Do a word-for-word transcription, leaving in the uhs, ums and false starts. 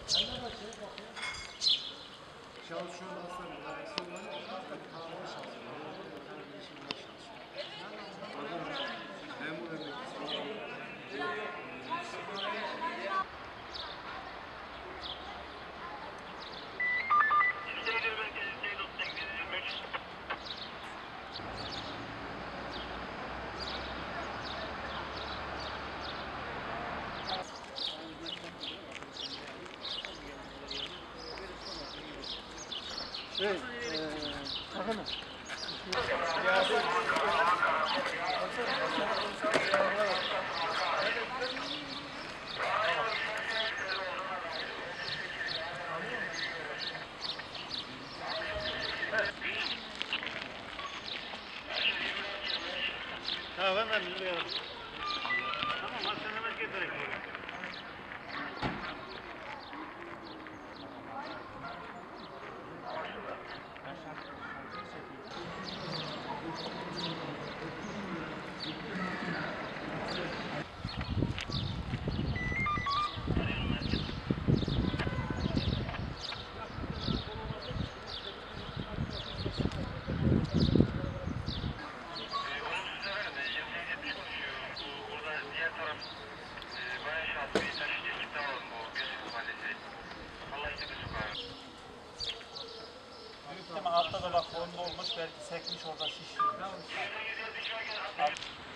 Çalışıyor aslında burada eksi olan kahve çalışıyor. Yani girişimler çalışıyor. Memur emeklisi. Şey, eee, bakalım. Ha, ben de biliyorum. Tamam, hastaneme getirek. Altta da bak bomba olmuş, belki sekmiş orada şiş.